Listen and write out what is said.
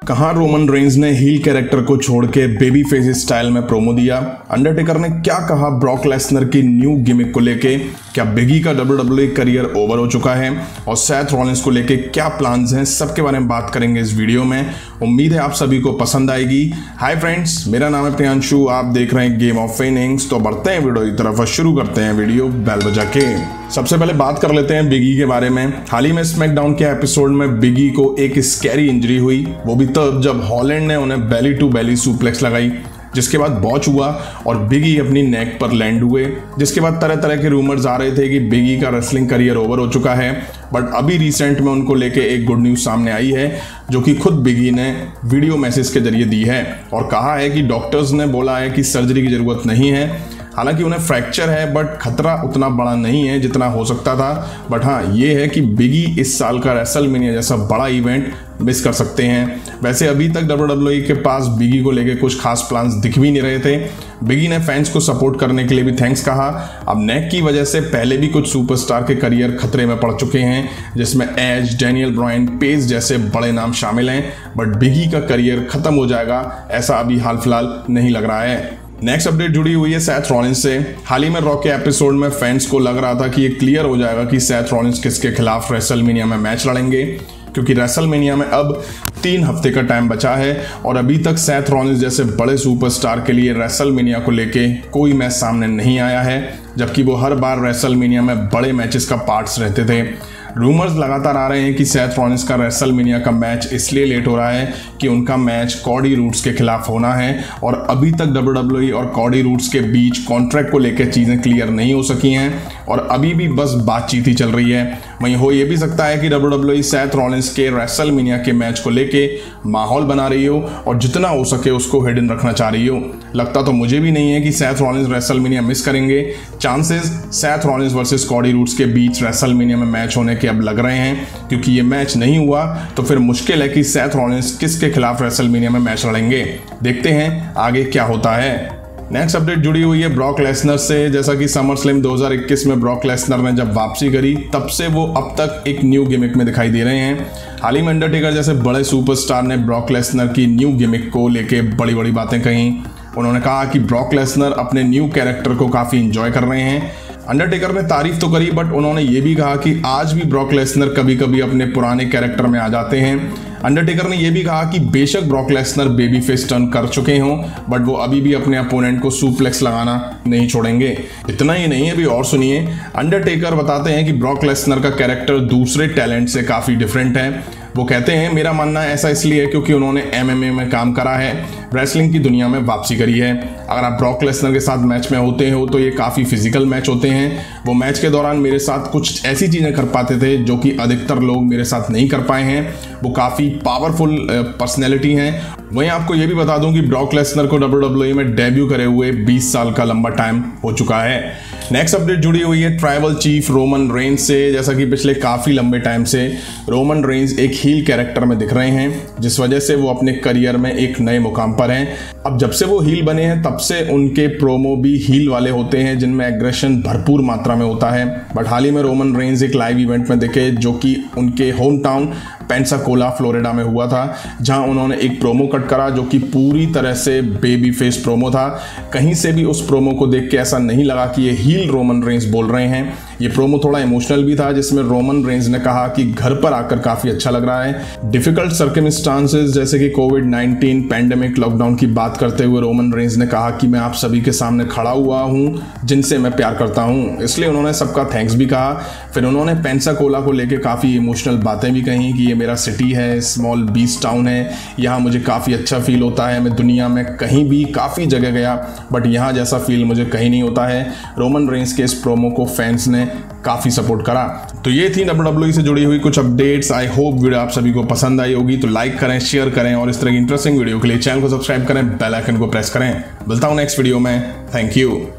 कहां Roman Reigns ने heel character को छोड़ के बेबी फेस स्टाइल में प्रोमो दिया। अंडरटेकर ने क्या कहा ब्रॉक लेसनर की न्यू गिमिक को लेके। क्या बिगी का WWE करियर ओवर हो चुका है और सेथ रॉलिंस को लेके क्या प्लान्स हैं, सबके बारे में बात करेंगे इस वीडियो में। उम्मीद है आप सभी को पसंद आएगी। हाय फ्रेंड्स, मेरा नाम है प्रियांशु, आप देख रहे हैं गेम ऑफ फेनिंग्स। तो बढ़ते हैं वीडियो की तरफ, शुरू करते हैं वीडियो बेल बजा के। सबसे पहले बात कर लेते हैं बिगी के बारे में। हाल ही में स्मैकडाउन के एपिसोड में बिगी को एक स्कैरी इंजरी हुई, वो भी तब जब हॉलैंड ने उन्हें बेली टू बेली सुप्लेक्स लगाई, जिसके बाद बॉच हुआ और बिगी अपनी नेक पर लैंड हुए। जिसके बाद तरह तरह के रूमर्स आ रहे थे कि बिगी का रेसलिंग करियर ओवर हो चुका है, बट अभी रिसेंट में उनको लेके एक गुड न्यूज़ सामने आई है, जो कि खुद बिगी ने वीडियो मैसेज के जरिए दी है और कहा है कि डॉक्टर्स ने बोला है कि सर्जरी की ज़रूरत नहीं है। हालांकि उन्हें फ्रैक्चर है, बट खतरा उतना बड़ा नहीं है जितना हो सकता था। बट हाँ, ये है कि बिगी इस साल का रेसलमेनिया जैसा बड़ा इवेंट मिस कर सकते हैं। वैसे अभी तक WWE के पास बिगी को लेके कुछ खास प्लान्स दिख भी नहीं रहे थे। बिगी ने फैंस को सपोर्ट करने के लिए भी थैंक्स कहा। अब नेक की वजह से पहले भी कुछ सुपरस्टार के करियर खतरे में पड़ चुके हैं, जिसमें एज, डैनियल ब्रायन, पेस जैसे बड़े नाम शामिल हैं। बट बिगी का करियर खत्म हो जाएगा ऐसा अभी हाल फिलहाल नहीं लग रहा है। नेक्स्ट अपडेट जुड़ी हुई है सेथ रॉलिंस से। हाल ही में रॉ के एपिसोड में फैंस को लग रहा था कि ये क्लियर हो जाएगा कि सेथ रॉलिंस किसके खिलाफ रेसलमेनिया में मैच लड़ेंगे, क्योंकि रेसलमेनिया में अब 3 हफ्ते का टाइम बचा है और अभी तक सेथ रॉलिंस जैसे बड़े सुपरस्टार के लिए रेसलमेनिया को लेके कोई मैच सामने नहीं आया है, जबकि वो हर बार रेसलमेनिया में बड़े मैचेस का पार्ट्स रहते थे। रूमर्स लगातार आ रहे हैं कि सेथ रॉलिंस का रेसलमेनिया का मैच इसलिए लेट हो रहा है कि उनका मैच कॉडी रूड्स के खिलाफ होना है और अभी तक WWE और कॉडी रूड्स के बीच कॉन्ट्रैक्ट को लेकर चीज़ें क्लियर नहीं हो सकी हैं और अभी भी बस बातचीत ही चल रही है। वहीं हो ये भी सकता है कि WWE सेथ रॉलिंस के रेसलमेनिया के मैच को लेके माहौल बना रही हो और जितना हो सके उसको हिडन रखना चाह रही हो। लगता तो मुझे भी नहीं है कि सेथ रॉलिंस रेसलमेनिया मिस करेंगे। Chances Seth Rollins versus Cody Rhodes के बीच रेसलमेनिया में मैच होने के अब लग रहे हैं, क्योंकि ये मैच नहीं हुआ तो फिर मुश्किल है कि सेथ रॉलिंस किसके खिलाफ रेसलमेनिया में मैच लड़ेंगे। देखते हैं आगे क्या होता है। नेक्स्ट अपडेट जुड़ी हुई है ब्रॉक लेसनर से। जैसा कि समर स्लैम 2021 में ब्रॉक लेसनर ने जब वापसी करी, तब से वो अब तक एक न्यू गिमिक में दिखाई दे रहे हैं। हाल ही में अंडरटेकर जैसे बड़े सुपरस्टार ने ब्रॉक लेसनर की न्यू गिमिक को लेके बड़ी बड़ी बातें कही। उन्होंने कहा कि ब्रॉक लेसनर अपने न्यू कैरेक्टर को काफ़ी इंजॉय कर रहे हैं। अंडरटेकर ने तारीफ तो करी, बट उन्होंने ये भी कहा कि आज भी ब्रॉक लेसनर कभी कभी अपने पुराने कैरेक्टर में आ जाते हैं। अंडरटेकर ने यह भी कहा कि बेशक Brock Lesnar baby face turn कर चुके हों, बट वो अभी भी अपने अपोनेंट को सुप्लेक्स लगाना नहीं छोड़ेंगे। इतना ही नहीं, अभी और सुनिए। अंडरटेकर बताते हैं कि ब्रॉक लेसनर का कैरेक्टर दूसरे टैलेंट से काफ़ी डिफरेंट है। वो कहते हैं, मेरा मानना ऐसा इसलिए है क्योंकि उन्होंने MMA में काम करा है, रेसलिंग की दुनिया में वापसी करी है। अगर आप ब्रॉक लेसनर के साथ मैच में होते हो तो ये काफ़ी फिजिकल मैच होते हैं। वो मैच के दौरान मेरे साथ कुछ ऐसी चीज़ें कर पाते थे जो कि अधिकतर लोग मेरे साथ नहीं कर पाए हैं। वो काफ़ी पावरफुल पर्सनैलिटी हैं। वहीं आपको ये भी बता दूं कि ब्रॉक लेसनर को WWE में डेब्यू करे हुए 20 साल का लंबा टाइम हो चुका है। नेक्स्ट अपडेट जुड़ी हुई है ट्राइबल चीफ रोमन रेंज से। जैसा कि पिछले काफ़ी लंबे टाइम से रोमन रेंज एक हील कैरेक्टर में दिख रहे हैं, जिस वजह से वो अपने करियर में एक नए मुकाम पर हैं। अब जब से वो हील बने हैं तब से उनके प्रोमो भी हील वाले होते हैं, जिनमें एग्रेशन भरपूर मात्रा में होता है। बट हाल ही में रोमन रेंज एक लाइव इवेंट में दिखे, जो कि उनके होम टाउन पेंसाकोला फ्लोरिडा में हुआ था, जहां उन्होंने एक प्रोमो कट करा जो कि पूरी तरह से बेबी फेस प्रोमो था। कहीं से भी उस प्रोमो को देख के ऐसा नहीं लगा कि ये हील रोमन रेंज बोल रहे हैं। ये प्रोमो थोड़ा इमोशनल भी था, जिसमें रोमन रेंज ने कहा कि घर पर आकर काफ़ी अच्छा लग रहा है। डिफिकल्ट सर्कमस्टांसेस जैसे कि कोविड-19 पैंडेमिक लॉकडाउन की बात करते हुए रोमन रेंज ने कहा कि मैं आप सभी के सामने खड़ा हुआ हूँ जिनसे मैं प्यार करता हूँ, इसलिए उन्होंने सबका थैंक्स भी कहा। फिर उन्होंने पेंसाकोला को लेकर काफ़ी इमोशनल बातें भी कही कि ये मेरा सिटी है, स्मॉल बीच टाउन है, यहाँ मुझे काफ़ी अच्छा फील होता है। मैं दुनिया में कहीं भी काफ़ी जगह गया, बट यहाँ जैसा फील मुझे कहीं नहीं होता है। रोमन रेंज के इस प्रोमो को फैंस ने काफ़ी सपोर्ट करा। तो ये थी WWE से जुड़ी हुई कुछ अपडेट्स। आई होप वीडियो आप सभी को पसंद आई होगी, तो लाइक करें, शेयर करें और इस तरह की इंटरेस्टिंग वीडियो के लिए चैनल को सब्सक्राइब करें, बेल आइकन को प्रेस करें। मिलता हूँ नेक्स्ट वीडियो में। Thank you.